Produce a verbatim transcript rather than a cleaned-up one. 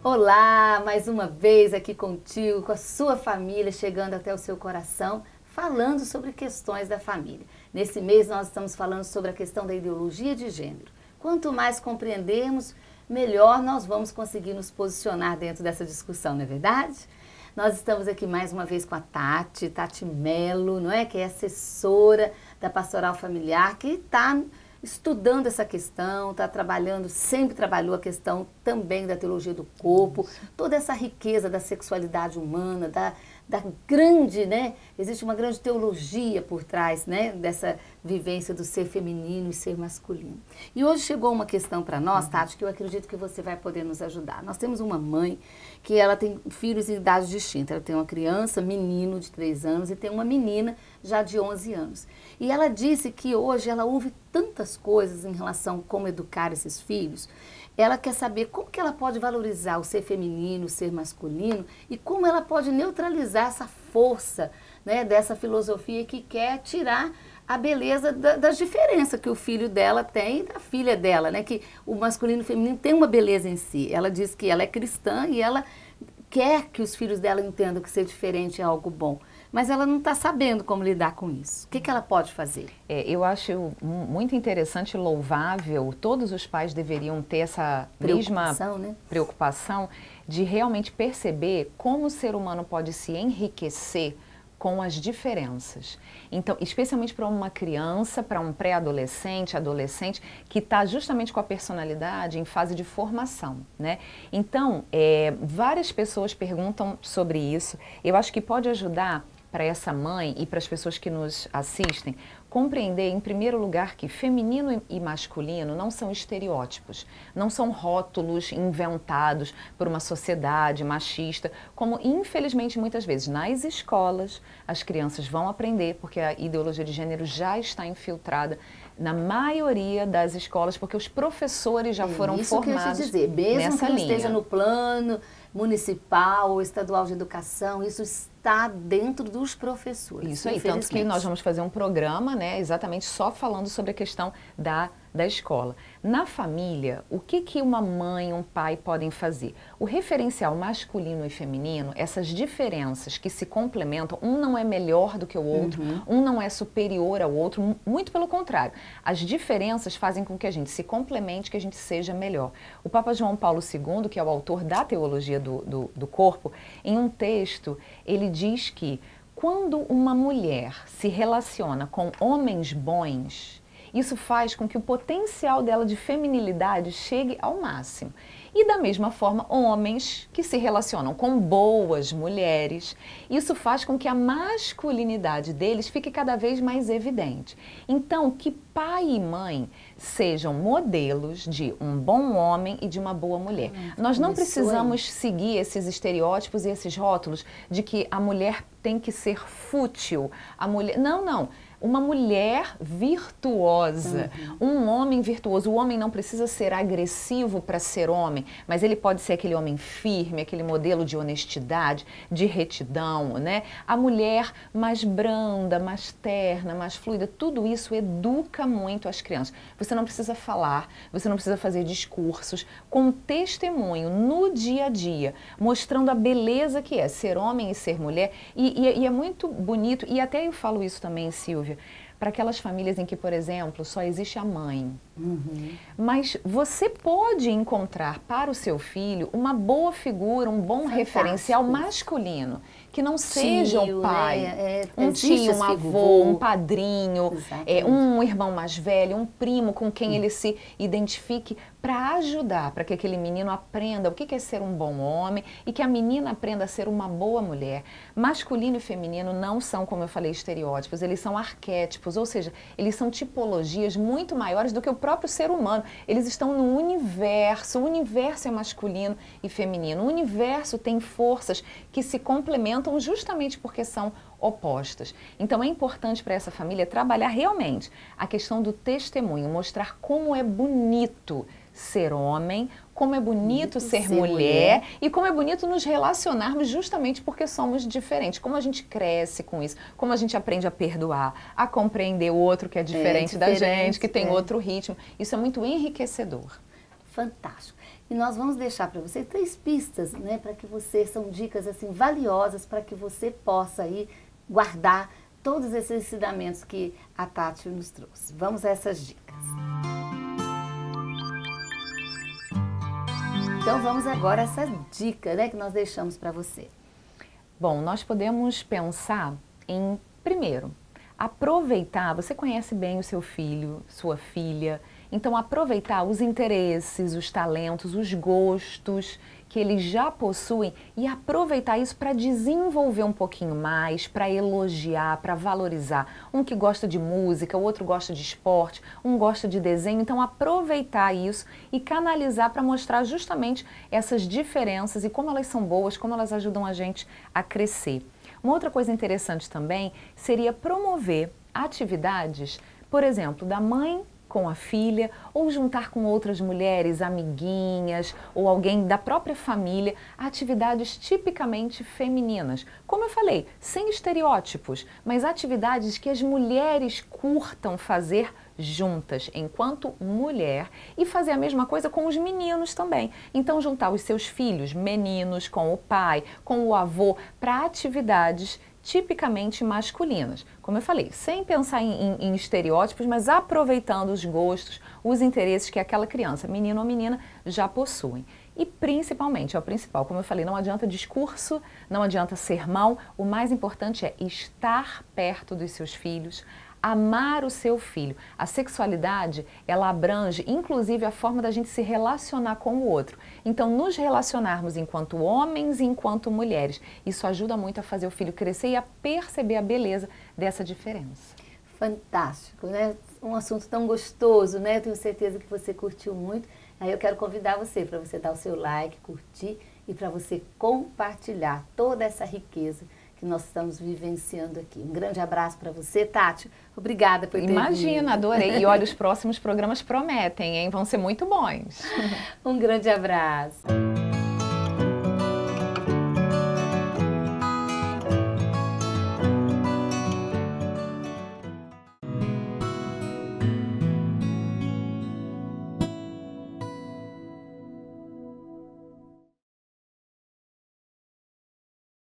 Olá, mais uma vez aqui contigo, com a sua família, chegando até o seu coração, falando sobre questões da família. Nesse mês nós estamos falando sobre a questão da ideologia de gênero. Quanto mais compreendermos, melhor nós vamos conseguir nos posicionar dentro dessa discussão, não é verdade? Nós estamos aqui mais uma vez com a Tati, Tati Mello, não é? Que é assessora da Pastoral Familiar, que está estudando essa questão, está trabalhando, sempre trabalhou a questão também da teologia do corpo, toda essa riqueza da sexualidade humana, da, da grande, né? Existe uma grande teologia por trás, né? Dessa vivência do ser feminino e ser masculino. E hoje chegou uma questão para nós, Tati, que eu acredito que você vai poder nos ajudar. Nós temos uma mãe que ela tem filhos em idades distintas. Ela tem uma criança, menino de três anos, e tem uma menina já de onze anos. E ela disse que hoje ela ouve tantas coisas em relação a como educar esses filhos. Ela quer saber como que ela pode valorizar o ser feminino, o ser masculino, e como ela pode neutralizar essa força, né, dessa filosofia que quer tirar a beleza da, das diferenças que o filho dela tem e da filha dela, né? Que o masculino e o feminino tem uma beleza em si. Ela diz que ela é cristã e ela quer que os filhos dela entendam que ser diferente é algo bom. Mas ela não está sabendo como lidar com isso. O que, que ela pode fazer? É, eu acho muito interessante e louvável, todos os pais deveriam ter essa Preocupação, mesma né? preocupação de realmente perceber como o ser humano pode se enriquecer com as diferenças. Então, especialmente para uma criança, para um pré-adolescente, adolescente, que está justamente com a personalidade em fase de formação, né? Então, é, várias pessoas perguntam sobre isso. Eu acho que pode ajudar para essa mãe e para as pessoas que nos assistem, compreender, em primeiro lugar, que feminino e masculino não são estereótipos, não são rótulos inventados por uma sociedade machista, como infelizmente muitas vezes nas escolas as crianças vão aprender, porque a ideologia de gênero já está infiltrada na maioria das escolas, porque os professores já é foram isso formados que eu ia te dizer, mesmo nessa que não linha. esteja no plano municipal ou estadual de educação, isso está dentro dos professores. Isso aí, tanto que nós vamos fazer um programa, né, exatamente só falando sobre a questão da, da escola. Na família, o que, que uma mãe e um pai podem fazer? O referencial masculino e feminino, essas diferenças que se complementam, um não é melhor do que o outro, uhum. um não é superior ao outro, muito pelo contrário. As diferenças fazem com que a gente se complemente, que a gente seja melhor. O Papa João Paulo segundo, que é o autor da teologia do, do, do corpo, em um texto, ele diz que quando uma mulher se relaciona com homens bons, isso faz com que o potencial dela de feminilidade chegue ao máximo. E da mesma forma, homens que se relacionam com boas mulheres, isso faz com que a masculinidade deles fique cada vez mais evidente. Então, que pai e mãe sejam modelos de um bom homem e de uma boa mulher. Hum, Nós não precisamos seguir esses estereótipos e esses rótulos de que a mulher tem que ser fútil. A mulher... Não, não. Uma mulher virtuosa, uhum. um homem virtuoso. O homem não precisa ser agressivo para ser homem, mas ele pode ser aquele homem firme, aquele modelo de honestidade, de retidão, né? A mulher mais branda, mais terna, mais fluida, tudo isso educa muito as crianças. Você não precisa falar, você não precisa fazer discursos, com testemunho no dia a dia, mostrando a beleza que é ser homem e ser mulher. E, e, e é muito bonito, e até eu falo isso também, Silvia, para aquelas famílias em que, por exemplo, só existe a mãe. Uhum. Mas você pode encontrar para o seu filho uma boa figura, um bom Fantástico. referencial masculino, que não seja tio, o pai, né? é, um tio, um avô, um padrinho, é, um irmão mais velho, um primo com quem uhum. ele se identifique, para ajudar, para que aquele menino aprenda o que é ser um bom homem e que a menina aprenda a ser uma boa mulher. Masculino e feminino não são, como eu falei, estereótipos, eles são arquétipos, ou seja, eles são tipologias muito maiores do que o próprio ser humano. Eles estão no universo, o universo é masculino e feminino. O universo tem forças que se complementam justamente porque são opostas. Então é importante para essa família trabalhar realmente a questão do testemunho, mostrar como é bonito ser homem, como é bonito ser, ser mulher, mulher e como é bonito nos relacionarmos justamente porque somos diferentes. Como a gente cresce com isso, como a gente aprende a perdoar, a compreender o outro que é diferente, é, diferente da gente, que tem é. outro ritmo. Isso é muito enriquecedor. Fantástico. E nós vamos deixar para você três pistas, né, para que você, são dicas assim valiosas para que você possa aí guardar todos esses ensinamentos que a Tati nos trouxe. Vamos a essas dicas. Então vamos agora a essa dica, né, que nós deixamos para você. Bom, nós podemos pensar em, primeiro, aproveitar, você conhece bem o seu filho, sua filha, então aproveitar os interesses, os talentos, os gostos que eles já possuem e aproveitar isso para desenvolver um pouquinho mais, para elogiar, para valorizar. Um que gosta de música, o outro gosta de esporte, um gosta de desenho, então aproveitar isso e canalizar para mostrar justamente essas diferenças e como elas são boas, como elas ajudam a gente a crescer. Uma outra coisa interessante também seria promover atividades, por exemplo, da mãe com a filha, ou juntar com outras mulheres, amiguinhas, ou alguém da própria família, atividades tipicamente femininas. Como eu falei, sem estereótipos, mas atividades que as mulheres curtam fazer juntas, enquanto mulher, e fazer a mesma coisa com os meninos também. Então juntar os seus filhos, meninos, com o pai, com o avô, para atividades tipicamente masculinas. Como eu falei, sem pensar em, em, em estereótipos, mas aproveitando os gostos, os interesses que aquela criança, menino ou menina, já possuem. E principalmente, é o principal, como eu falei, não adianta discurso, não adianta sermão, o mais importante é estar perto dos seus filhos, amar o seu filho. A sexualidade, ela abrange, inclusive, a forma da gente se relacionar com o outro. Então, nos relacionarmos enquanto homens e enquanto mulheres, isso ajuda muito a fazer o filho crescer e a perceber a beleza dessa diferença. Fantástico, né? Um assunto tão gostoso, né? Eu tenho certeza que você curtiu muito. Aí eu quero convidar você para você dar o seu like, curtir e para você compartilhar toda essa riqueza que nós estamos vivenciando aqui. Um grande abraço para você, Tati. Obrigada por ter Imagina, vindo. Adorei. E olha, os próximos programas prometem, hein? Vão ser muito bons. Um grande abraço.